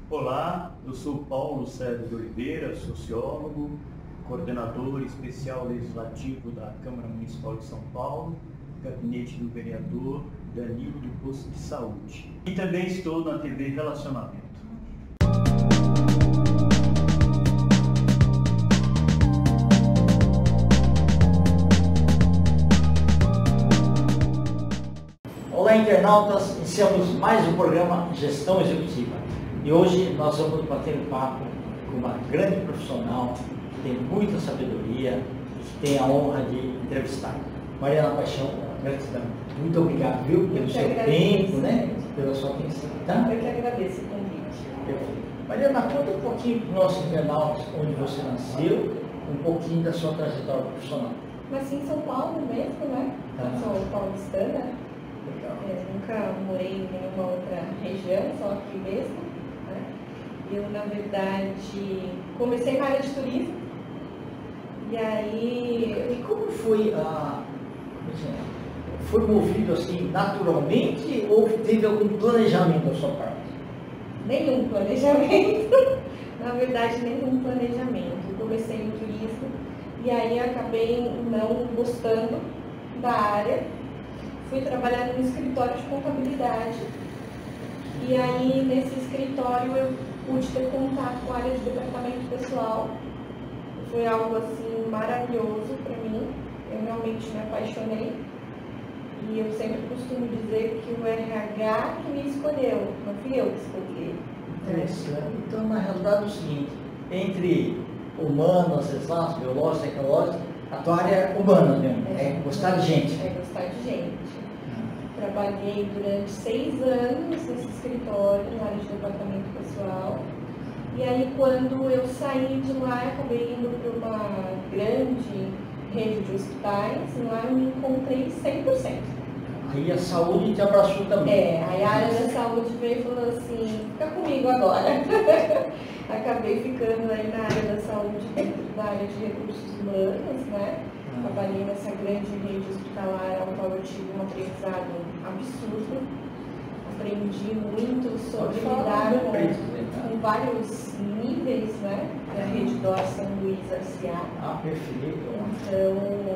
Olá, eu sou Paulo César de Oliveira, sociólogo, coordenador especial legislativo da Câmara Municipal de São Paulo, gabinete do vereador Danilo do Posto de Saúde. E também estou na TV Relacionamento. Olá, internautas! Iniciamos mais um programa Gestão Executiva. E hoje nós vamos bater um papo com uma grande profissional que tem muita sabedoria e que tem a honra de entrevistar. Mariana Paixão, gratidão. Muito obrigado, viu, pelo seu tempo, né? Pela sua atenção. Tá? Eu que agradeço o convite. Perfeito. Mariana, conta um pouquinho para os nossos internautas onde você nasceu, um pouquinho da sua trajetória profissional. Nasci em São Paulo mesmo, né? Sou paulistana. Nunca morei em nenhuma outra região, só aqui mesmo. Né? Eu, na verdade, comecei na área de turismo. E aí... E como foi foi movido assim naturalmente ou teve algum planejamento da sua parte? Nenhum planejamento. Na verdade, nenhum planejamento. Eu comecei no turismo e aí acabei não gostando da área. Fui trabalhar num escritório de contabilidade e aí nesse escritório eu pude ter contato com a área de departamento pessoal. Foi algo assim maravilhoso para mim, eu realmente me apaixonei e eu sempre costumo dizer que o RH que me escolheu, não fui eu que escolhi. Interessante. Então, na realidade é o seguinte, entre humanas, exatas, biológicas, tecnológicas, a tua área é humana mesmo, é gostar de gente. É gostar de gente. Trabalhei durante 6 anos nesse escritório, na área de departamento pessoal. E aí, quando eu saí de lá, eu acabei indo para uma grande rede de hospitais. E lá eu me encontrei 100%. Aí a saúde te abraçou também. Aí a área da saúde veio e falou assim, fica comigo agora. Acabei ficando aí na área da saúde, dentro da área de recursos humanos, né? Trabalhei nessa grande rede hospitalar, ao qual eu tive um aprendizado absurdo. Aprendi muito sobre lidar com vários níveis, né? Da rede DOR São Luís S.A. Perfeito. Então,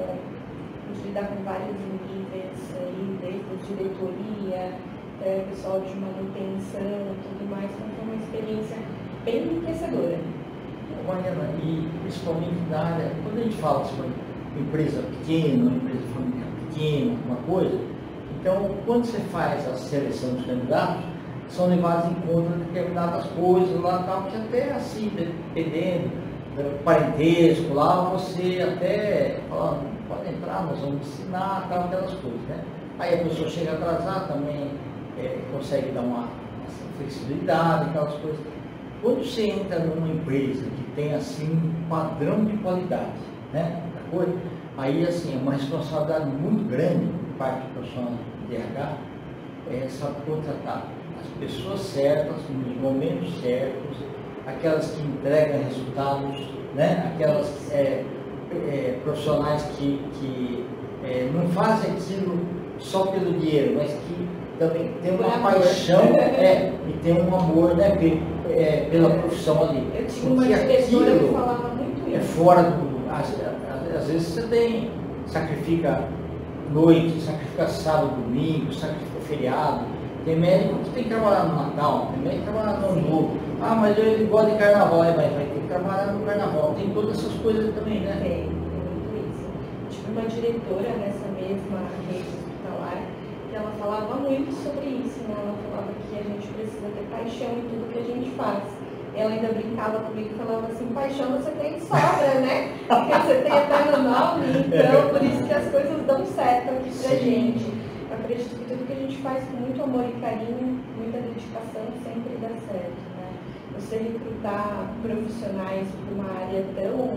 pude lidar com vários níveis, aí, desde diretoria, até pessoal de manutenção e tudo mais. Então, foi uma experiência bem enriquecedora. Mariana, e principalmente na área, quando a gente fala sobre empresa pequena, uma empresa familiar pequena, alguma coisa, então quando você faz a seleção dos candidatos, são levadas em conta determinadas coisas lá tal, que até assim, dependendo do parentesco lá, você até fala, pode entrar, nós vamos ensinar, tal, aquelas coisas, né? Aí a pessoa chega atrasada também, consegue dar uma flexibilidade, aquelas coisas. Quando você entra numa empresa que tem assim um padrão de qualidade, né? Aí assim, é uma responsabilidade muito grande por parte do profissional de RH, sabe contratar as pessoas certas, nos momentos certos, aquelas que entregam resultados, né? Aquelas profissionais que não fazem aquilo só pelo dinheiro, mas que também tem uma paixão e tem um amor, né? Pela profissão ali. Eu tinha uma diretora que falava muito isso. É fora do... Às vezes você sacrifica noite, sacrifica sábado, domingo, sacrifica feriado. Tem médico que tem que trabalhar no Natal, tem médico que trabalha no Ano Novo. Mas ele gosta de carnaval, mas vai ter que trabalhar no carnaval. Tem todas essas coisas também, né? Tem muito isso. Eu tive uma diretora nessa mesma rede hospitalar que ela falava muito sobre isso, né? Ela falava que a gente precisa ter paixão em tudo que a gente faz. Ela ainda brincava comigo e falava assim, paixão você tem de sobra, né? Porque você tem até no nome, então por isso que as coisas dão certo aqui pra gente. Eu acredito que tudo que a gente faz com muito amor e carinho, muita dedicação, sempre dá certo, né? Você recrutar profissionais para uma área tão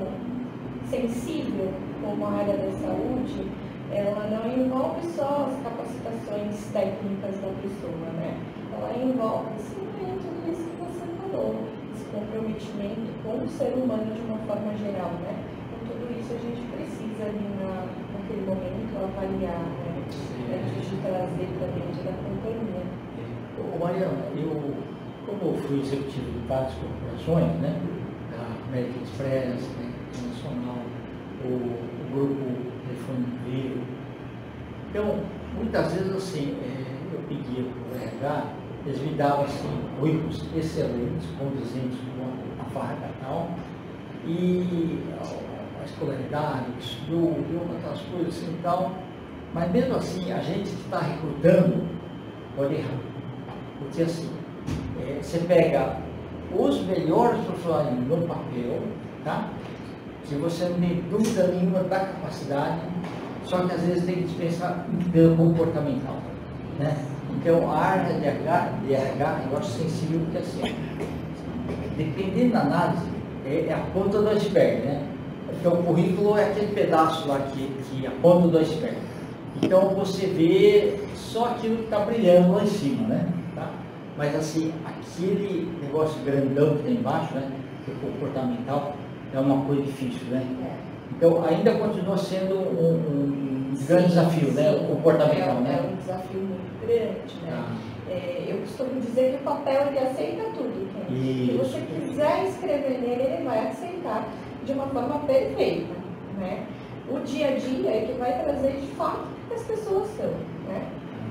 sensível como a área da saúde, ela não envolve só as capacitações técnicas da pessoa, né? Ela envolve simplesmente tudo isso que você falou. Comprometimento com o ser humano de uma forma geral, né? Então, tudo isso a gente precisa ali naquele momento avaliar, né? Antes de trazer para dentro da companhia. Mariana, como eu fui executivo de várias corporações, né? A American Express, né? Internacional, o grupo Telefone Vivo. Então, muitas vezes assim, eu pedia para o RH, eles me davam assim, currículos excelentes, condizentes com a vaga e tal, e a escolaridade, o estudo, aquelas coisas assim e tal, mas mesmo assim, a gente que está recrutando pode errar, porque assim, você pega os melhores profissionais no papel, tá? Que você não tem dúvida nenhuma da capacidade, só que às vezes tem que dispensar pelo comportamental, né? Então a área de RH é um negócio sensível, porque assim, dependendo da análise, é a ponta do iceberg, né? Então o currículo é aquele pedaço lá que é a ponta do iceberg. Então você vê só aquilo que está brilhando lá em cima, né? Tá? Mas assim, aquele negócio grandão que tem embaixo, né? Que é comportamental, é uma coisa difícil, né? Então ainda continua sendo um grande desafio, né? O comportamental, né? É um desafio muito grande, né? Eu costumo dizer que o papel ele aceita tudo. Se você quiser escrever nele, ele vai aceitar de uma forma perfeita, né? O dia a dia é que vai trazer de fato o que as pessoas são, né?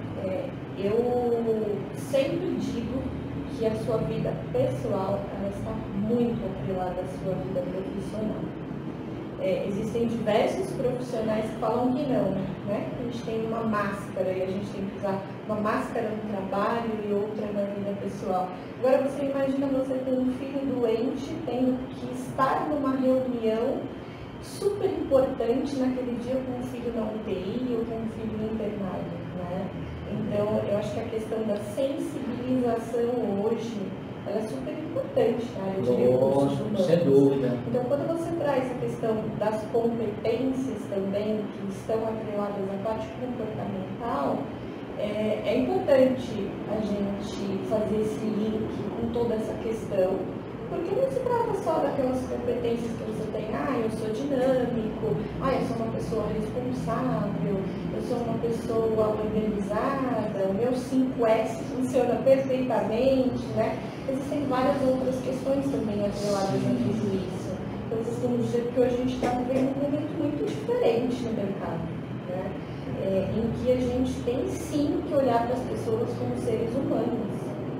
Eu sempre digo que a sua vida pessoal ela está muito atrelada à sua vida profissional. Existem diversos profissionais que falam que não, né? A gente tem uma máscara e a gente tem que usar uma máscara no trabalho e outra na vida pessoal. Agora você imagina você com um filho doente, tendo que estar numa reunião super importante naquele dia com um filho na UTI ou com um filho internado, né? Então, eu acho que a questão da sensibilização hoje, ela é super importante na área de recursos humanos. Sem dúvida. Então, quando você traz a questão das competências também, que estão atreladas à parte comportamental, é importante a gente fazer esse link com toda essa questão, porque não se trata só daquelas competências que você tem, eu sou dinâmico, eu sou uma pessoa responsável, eu sou uma pessoa organizada, o meu 5S funciona perfeitamente, né? Existem várias outras questões também atreladas a tudo isso. Então, vocês têm que dizer que hoje a gente está vivendo um momento muito diferente no mercado, né? Em que a gente tem sim que olhar para as pessoas como seres humanos.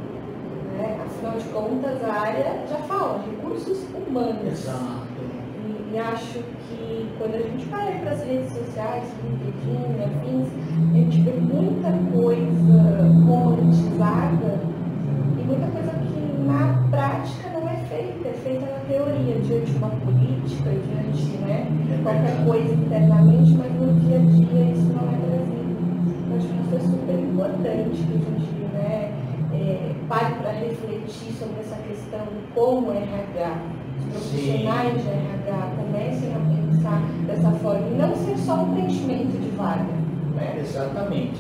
Afinal de contas, a área já fala, recursos humanos. Exato. E acho que quando a gente vai para as redes sociais, LinkedIn, afins, a gente vê muita coisa romantizada e muita coisa que na prática não é feita na teoria, diante de uma política, diante de qualquer coisa internamente, mas no dia a dia isso não é trazido. Eu acho que isso é super importante que a gente pare para refletir sobre essa questão de como RH, os profissionais de RH comecem a pensar dessa forma e não ser só um preenchimento de vaga. Né? Exatamente.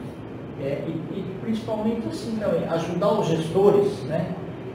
E principalmente assim também, ajudar os gestores, né?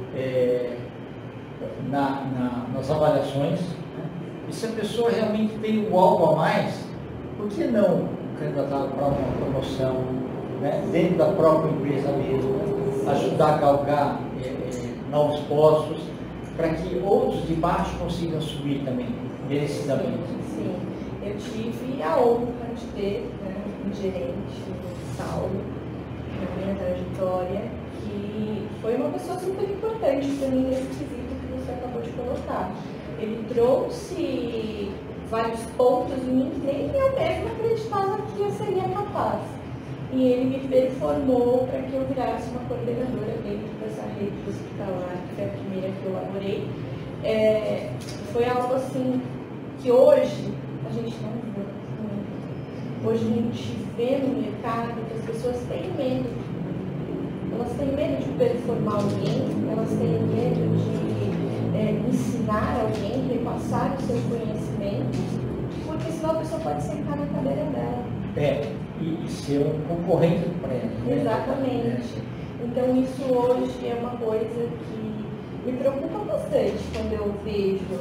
Nas avaliações. Né? E se a pessoa realmente tem o algo a mais, por que não candidatar para uma promoção, né? Dentro da própria empresa mesmo, ajudar a galgar novos postos, para que outros de baixo consigam subir também, merecidamente. Sim, eu tive a honra de ter um gerente, o Saulo, na minha trajetória, que foi uma pessoa super importante para mim nesse quesito que você acabou de colocar. Ele trouxe vários pontos em mim que nem eu mesma acreditava que eu seria capaz. E ele me performou para que eu virasse uma coordenadora dentro dessa rede hospitalar, que foi a primeira que eu elaborei. Foi algo assim que hoje a gente não vê muito. Hoje a gente vê no mercado que as pessoas têm medo. Elas têm medo de performar alguém, elas têm medo de ensinar alguém, repassar os seus conhecimentos, porque senão a pessoa pode sentar na cadeira dela. E ser um concorrente para ela. Né? Exatamente. Então isso hoje é uma coisa que me preocupa bastante quando eu vejo,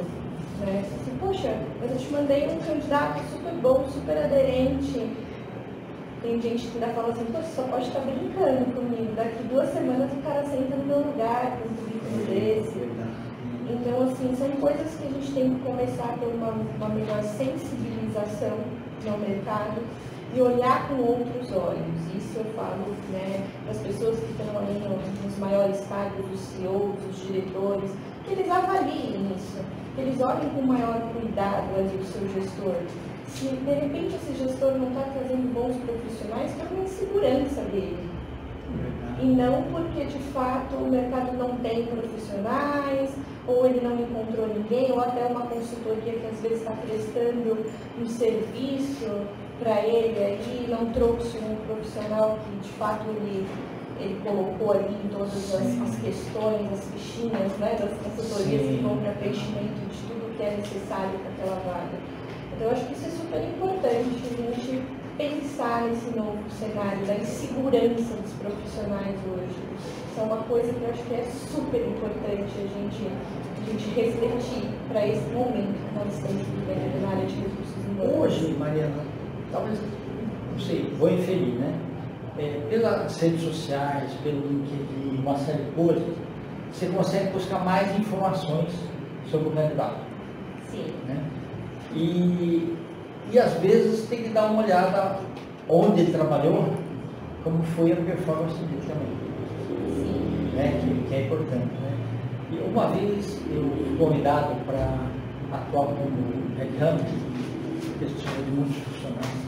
assim, poxa, eu te mandei um candidato super bom, super aderente, Tem gente que ainda fala assim, pô, você só pode estar brincando comigo, daqui 2 semanas o cara senta no meu lugar com um currículo desse. Então, assim, são coisas que a gente tem que começar a ter uma melhor sensibilização no mercado e olhar com outros olhos. Isso eu falo, né, das pessoas que estão ali nos maiores cargos, os CEOs, os diretores, que eles avaliem isso, que eles olhem com maior cuidado ali o seu gestor. Se de repente esse gestor não está trazendo bons profissionais, por uma insegurança dele. E não porque de fato o mercado não tem profissionais, ou ele não encontrou ninguém, ou até uma consultoria que às vezes está prestando um serviço para ele aí, não trouxe um profissional que de fato ele colocou ali em todas as questões, as fichinhas, né, das consultorias que vão para preenchimento de tudo que é necessário para aquela vaga. Então eu acho que isso é super importante, a gente pensar nesse novo cenário da insegurança dos profissionais hoje. Isso é uma coisa que eu acho que é super importante a gente refletir para esse momento que nós estamos vivendo na área de recursos humanos. Hoje, Mariana, talvez, não sei, vou inferir, né? Pelas redes sociais, pelo LinkedIn, uma série de coisas, você consegue buscar mais informações sobre o candidato. Sim. Né? E às vezes tem que dar uma olhada onde ele trabalhou, como foi a performance dele também. Sim. Né? Que é importante. Né? E uma vez eu fui convidado para atuar como headhunter, pesquisa de muitos funcionários.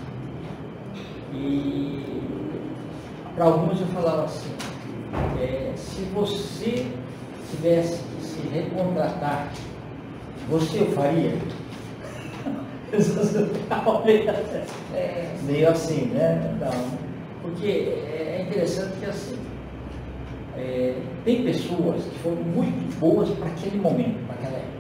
E para alguns eu falava assim, se você tivesse que se recontratar, você o faria? Meio assim, né? Não. Porque é interessante que assim, tem pessoas que foram muito boas para aquele momento, para aquela época.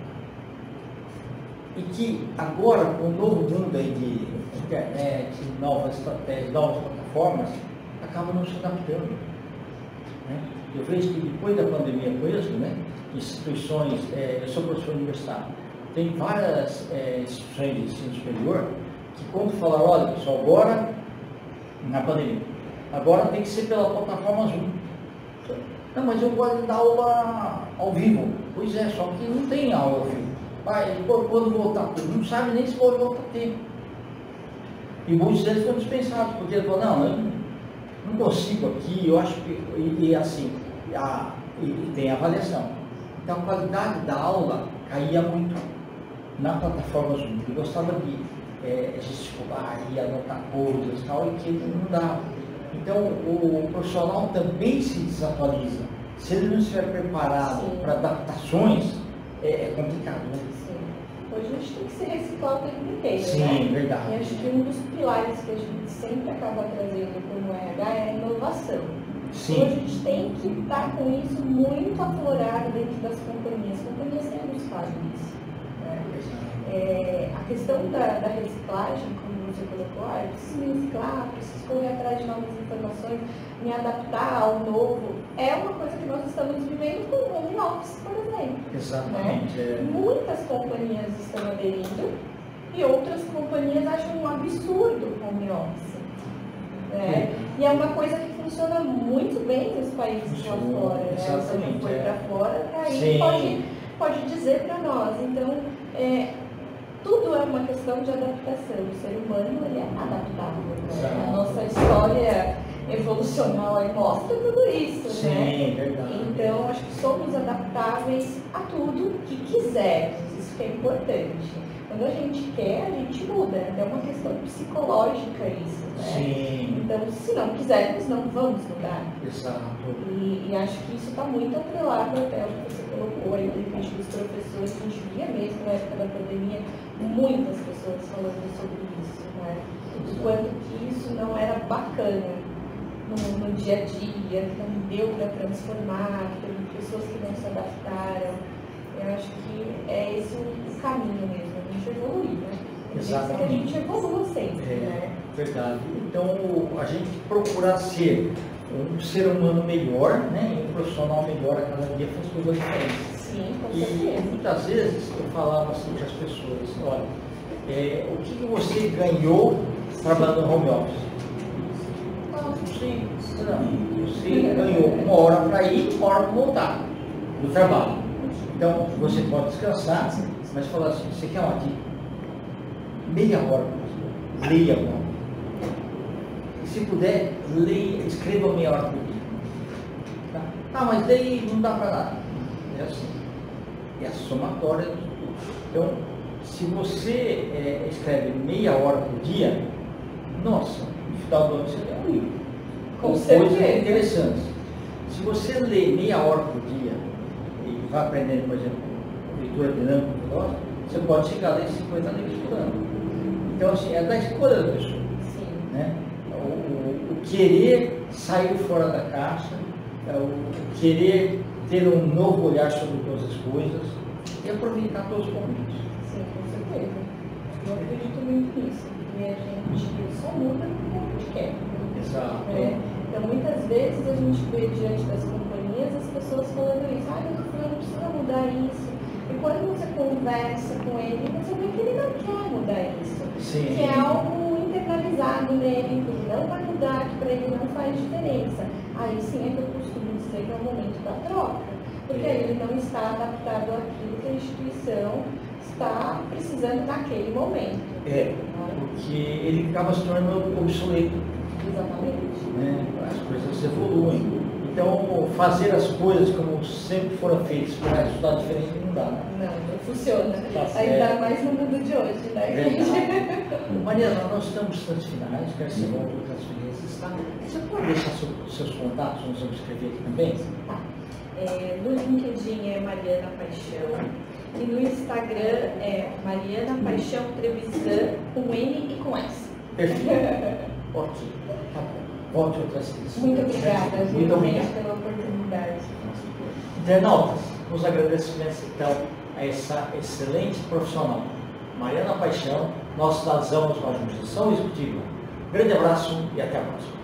E que agora, com o novo mundo aí de internet, novas estratégias, novas plataformas, acabam não se adaptando. Né? Eu vejo que depois da pandemia mesmo, né, instituições, eu sou professor universitário, tem várias instituições de ensino superior que quando falaram, olha pessoal, agora, na pandemia, agora tem que ser pela plataforma Zoom. Não, mas eu gosto de dar aula ao vivo. Pois é, só que não tem aula ao vivo. Quando voltar tudo, não sabe nem se pode voltar tempo. E muitos deles foram dispensados, porque ele falou, não, eu não consigo aqui, eu acho que, e assim, e tem avaliação. Então a qualidade da aula caía muito na plataforma Zoom. Eu gostava de gesticular e anotar coisas e tal, e que não dava. Então o profissional também se desatualiza. Se ele não estiver preparado para adaptações, é complicado, né? Sim. Hoje a gente tem que se reciclar o tempo inteiro, sim, né? Verdade. E acho que um dos pilares que a gente sempre acaba trazendo como RH é a inovação. Sim. Então a gente tem que estar com isso muito aflorado dentro das companhias. As companhias têm buscado isso. Né? A questão da reciclagem, como você colocou, eu preciso me reciclar, preciso correr atrás de novas informações, me adaptar ao novo, é uma coisa que nós estamos vivendo com o home office, por exemplo. Exatamente. Né? Muitas companhias estão aderindo e outras companhias acham um absurdo o home office. Né? E é uma coisa que funciona muito bem nos países lá fora. Né? Você não foi para fora, aí pode dizer para nós. Então, tudo é uma questão de adaptação. O ser humano ele é adaptável. Né? A nossa história evolucional aí mostra tudo isso. Sim, né? Verdade. Então, acho que somos adaptáveis a tudo que quisermos. Isso que é importante. Quando a gente quer, a gente muda. É uma questão psicológica isso. Né? Sim. Então, se não quisermos, não vamos mudar. Exato. E acho que isso está muito atrelado até o que você colocou aí, de repente, dos professores. A gente via mesmo na época da pandemia muitas pessoas falando sobre isso, né? O quanto que isso não era bacana no dia a dia, que não deu para transformar, que teve pessoas que não se adaptaram. Eu acho que é esse o caminho mesmo, a gente evoluir, né? Exatamente. Que a gente evolua sempre, né? Verdade. Então, a gente procurar ser um ser humano melhor, né? E um profissional melhor a cada dia faz toda a diferença. Sim, com E certeza. muitas vezes eu falava assim para as pessoas, olha, o que você ganhou trabalhando no home office? simples. Não, você ganhou 1 hora para ir, 1 hora para voltar do trabalho. Então, você pode descansar, mas falar assim, você quer uma dica? Meia hora, leia agora. E se puder, leia, escreva meia hora por dia. Tá? Ah, mas daí não dá para nada. É assim. É a somatória de tudo. Então, se você escreve meia hora por dia, nossa, no final do ano você lê um livro. Com certeza. Coisas interessantes. Se você lê meia hora por dia e vai aprendendo, por exemplo, leitura dinâmica, você pode chegar a ler 50 livros por ano. Então, assim, é da escolha da pessoa. Sim. Né? O querer sair fora da caixa, o querer ter um novo olhar sobre todas as coisas e aproveitar todos os momentos. Sim, com certeza. Eu acredito muito nisso. E a gente só muda porque a gente quer. Exato. Então, muitas vezes a gente vê diante das companhias as pessoas falando isso, mas o fulano precisa mudar isso. E quando você conversa com ele, você vê que ele não quer mudar isso. Sim. Que é algo internalizado nele, que ele não vai mudar, que para ele não faz diferença. Aí sim é que eu costumo dizer que é o momento da troca. Porque aí ele não está adaptado àquilo que a instituição está precisando naquele momento. Porque ele acaba se tornando obsoleto. Exatamente. Né? As coisas evoluem. Então, fazer as coisas como sempre foram feitas para estudar diferente não dá. Né? Não funciona. Tá Ainda mais no mundo de hoje, né? Mariana, nós estamos nos finais, quero que você volte outras vezes, tá? Você pode deixar seus contatos, nós vamos escrever aqui também? Tá. No LinkedIn é Mariana Paixão e no Instagram é Mariana Paixão Trevisan com N e com S. Perfeito. Ok, tá bom. Volte outras vezes. Muito obrigada, Muito obrigado pela oportunidade. Internautas, nos agradecimentos então a essa excelente profissional, Mariana Paixão, nossa cidadão de administração executiva. Grande abraço e até a próxima.